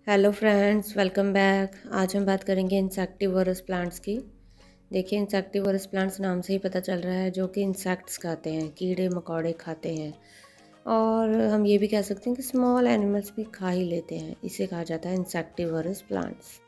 Hello friends, welcome back. आज हम बात करेंगे इंसेक्टिवोरस प्लांट्स की। देखिए, इंसेक्टिवोरस प्लांट्स नाम से ही पता चल रहा है, जो कि इंसेक्ट्स खाते हैं, कीड़े मकोड़े खाते हैं। और हम ये भी कह सकते हैं कि स्मॉल एनिमल्स भी खा ही लेते हैं। इसे कहा जाता है insectivorous plants.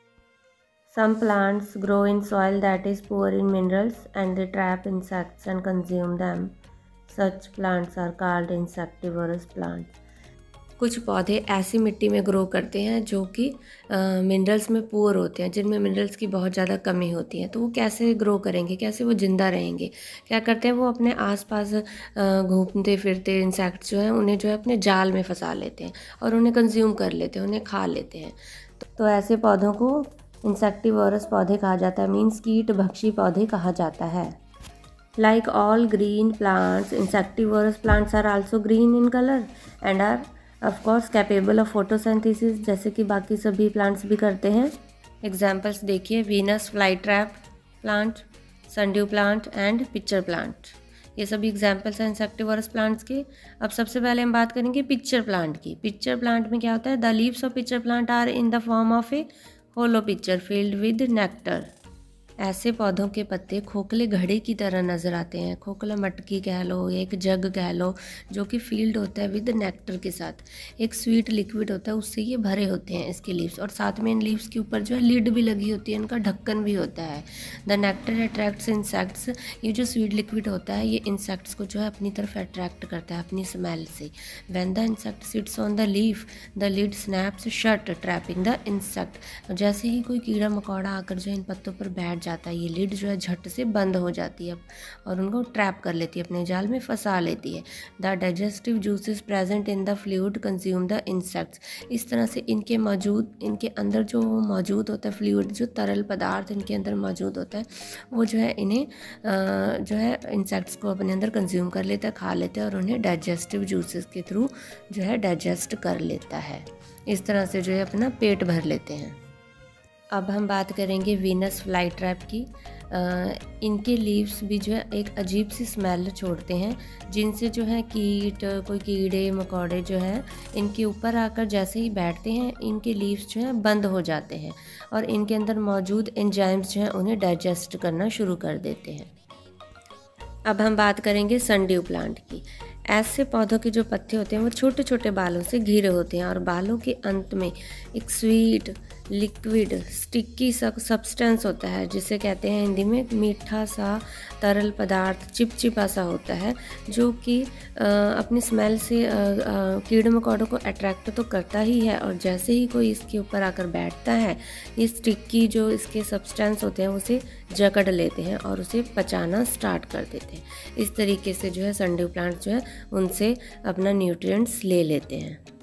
Some plants grow in soil that is poor in minerals and they trap insects and consume them. Such plants are called insectivorous plants. कुछ पौधे ऐसी मिट्टी में ग्रो करते हैं जो कि मिनरल्स में पुअर होते हैं, जिनमें मिनरल्स की बहुत ज़्यादा कमी होती है। तो वो कैसे ग्रो करेंगे, कैसे वो ज़िंदा रहेंगे? क्या करते हैं, वो अपने आसपास घूमते फिरते इंसेक्ट्स जो हैं उन्हें जो है अपने जाल में फंसा लेते हैं और उन्हें कंज्यूम कर लेते हैं, उन्हें खा लेते हैं। तो ऐसे पौधों को इंसेक्टिवोरस पौधे कहा जाता है, मीन्स कीट भक्षी पौधे कहा जाता है। Like all green plants, insectivorous plants are also green in color and are of course capable of photosynthesis, जैसे कि बाकी सभी प्लांट्स भी करते हैं। एग्जाम्पल्स देखिए, Venus fly trap plant, sundew plant and pitcher plant. ये सभी एग्जाम्पल्स हैं इंसेक्टिवोरस प्लांट्स के। अब सबसे पहले हम बात करेंगे पिक्चर प्लांट की। पिक्चर प्लांट में क्या होता है? The leaves of pitcher plant are in the form of a hollow pitcher filled with nectar. ऐसे पौधों के पत्ते खोखले घड़े की तरह नज़र आते हैं, खोखला मटकी कह लो या एक जग कह लो, जो कि फील्ड होता है विद नेक्टर के साथ। एक स्वीट लिक्विड होता है, उससे ये भरे होते हैं इसके लीव्स, और साथ में इन लीव्स के ऊपर जो है लिड भी लगी होती है, इनका ढक्कन भी होता है। The nectar attracts insects. ये जो स्वीट लिक्विड होता है ये इंसेक्ट्स को जो है अपनी तरफ अट्रैक्ट करता है अपनी स्मेल से। When the insect sits on the leaf the lid snaps shut trapping the insect. जैसे ही कोई कीड़ा मकोड़ा आकर जो इन पत्तों पर बैठ जाता है, ये लिड जो है झट से बंद हो जाती है और उनको ट्रैप कर लेती है, अपने जाल में फंसा लेती है। The digestive juices present in the fluid consume the insects. इस तरह से इनके अंदर जो मौजूद होता है फ्लूइड, जो तरल पदार्थ इनके अंदर मौजूद होता है, वो जो है इन्हें जो है इंसेक्ट्स को अपने अंदर कंज्यूम कर लेता है, खा लेते हैं और उन्हें डाइजेस्टिव जूसेस के थ्रू जो है डाइजेस्ट कर लेता है। इस तरह से जो है अपना पेट भर लेते हैं। अब हम बात करेंगे वीनस फ्लाई ट्रैप की। इनके लीव्स भी जो है एक अजीब सी स्मेल छोड़ते हैं, जिनसे जो है कोई कीड़े मकोड़े जो है इनके ऊपर आकर जैसे ही बैठते हैं, इनके लीव्स जो है बंद हो जाते हैं और इनके अंदर मौजूद एंजाइम्स जो हैं उन्हें डाइजेस्ट करना शुरू कर देते हैं। अब हम बात करेंगे सनड्यू प्लांट की। ऐसे पौधों के जो पत्ते होते हैं वो छोटे छोटे बालों से घिरे होते हैं और बालों के अंत में एक स्वीट लिक्विड स्टिकी सा सब्सटेंस होता है, जिसे कहते हैं हिंदी में मीठा सा तरल पदार्थ, चिपचिपा सा होता है, जो कि अपनी स्मेल से कीड़े मकोड़ों को अट्रैक्ट तो करता ही है, और जैसे ही कोई इसके ऊपर आकर बैठता है, ये स्टिकी जो इसके सब्सटेंस होते हैं उसे जकड़ लेते हैं और उसे पचाना स्टार्ट कर देते हैं। इस तरीके से जो है सनड्यू प्लांट जो है उनसे अपना न्यूट्रिएंट्स ले लेते हैं।